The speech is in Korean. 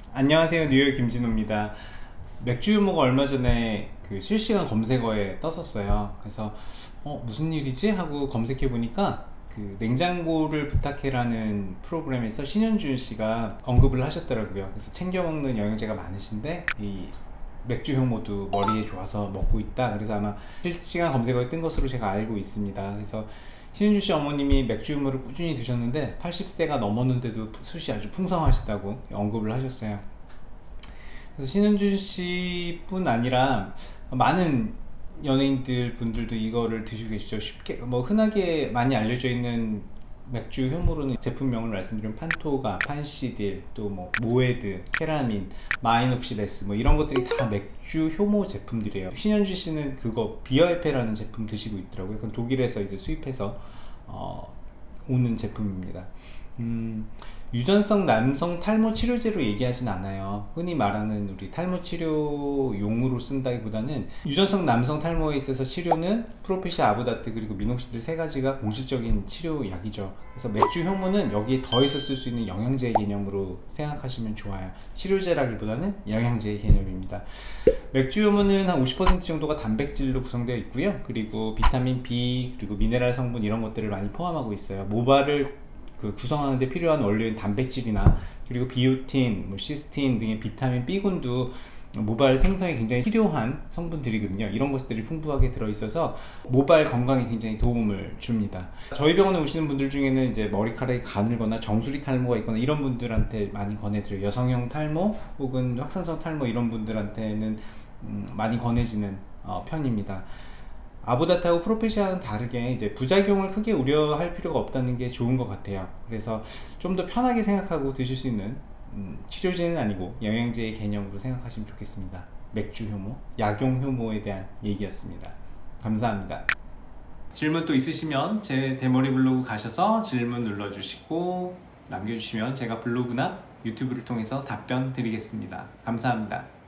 안녕하세요, 뉴욕 김진호입니다. 맥주 유무가 얼마 전에 그 실시간 검색어에 떴었어요. 그래서 무슨 일이지? 하고 검색해 보니까 그 냉장고를 부탁해라는 프로그램에서 신현준 씨가 언급을 하셨더라고요. 그래서 챙겨 먹는 영양제가 많으신데 이 맥주 효모도 머리에 좋아서 먹고 있다. 그래서 아마 실시간 검색어에 뜬 것으로 제가 알고 있습니다. 그래서 신현주 씨 어머님이 맥주 효모를 꾸준히 드셨는데 80세가 넘었는데도 숱이 아주 풍성하시다고 언급을 하셨어요. 그래서 신은주 씨뿐 아니라 많은 연예인들 분들도 이거를 드시고 계시죠. 쉽게 뭐 흔하게 많이 알려져 있는 맥주 효모로는 제품명을 말씀드리면 판토가, 판시딜, 또 뭐 모에드, 케라민, 마이녹시레스 뭐 이런 것들이 다 맥주 효모 제품들이에요. 신현주 씨는 그거 비어에페라는 제품 드시고 있더라고요. 그건 독일에서 이제 수입해서 오는 제품입니다. 유전성 남성 탈모 치료제로 얘기하진 않아요. 흔히 말하는 우리 탈모 치료용으로 쓴다기보다는 유전성 남성 탈모에 있어서 치료는 프로페시, 아보다트 그리고 미녹시딜 세 가지가 공식적인 치료약이죠. 그래서 맥주 효모는 여기에 더해서 쓸 수 있는 영양제 개념으로 생각하시면 좋아요. 치료제라기보다는 영양제 개념입니다. 맥주 효모는 한 50% 정도가 단백질로 구성되어 있고요. 그리고 비타민 B 그리고 미네랄 성분 이런 것들을 많이 포함하고 있어요. 모발을 구성하는 데 필요한 원료인 단백질이나 그리고 비오틴, 시스틴 등의 비타민 B군도 모발 생성에 굉장히 필요한 성분들이거든요. 이런 것들이 풍부하게 들어있어서 모발 건강에 굉장히 도움을 줍니다. 저희 병원에 오시는 분들 중에는 이제 머리카락이 가늘거나 정수리 탈모가 있거나 이런 분들한테 많이 권해드려요. 여성형 탈모 혹은 확산성 탈모 이런 분들한테는 많이 권해지는 편입니다. 아보다트하고 프로페시아는 다르게 이제 부작용을 크게 우려할 필요가 없다는 게 좋은 것 같아요. 그래서 좀 더 편하게 생각하고 드실 수 있는 치료제는 아니고 영양제의 개념으로 생각하시면 좋겠습니다. 맥주 효모, 약용 효모에 대한 얘기였습니다. 감사합니다. 질문 또 있으시면 제 대머리 블로그 가셔서 질문 눌러주시고 남겨주시면 제가 블로그나 유튜브를 통해서 답변 드리겠습니다. 감사합니다.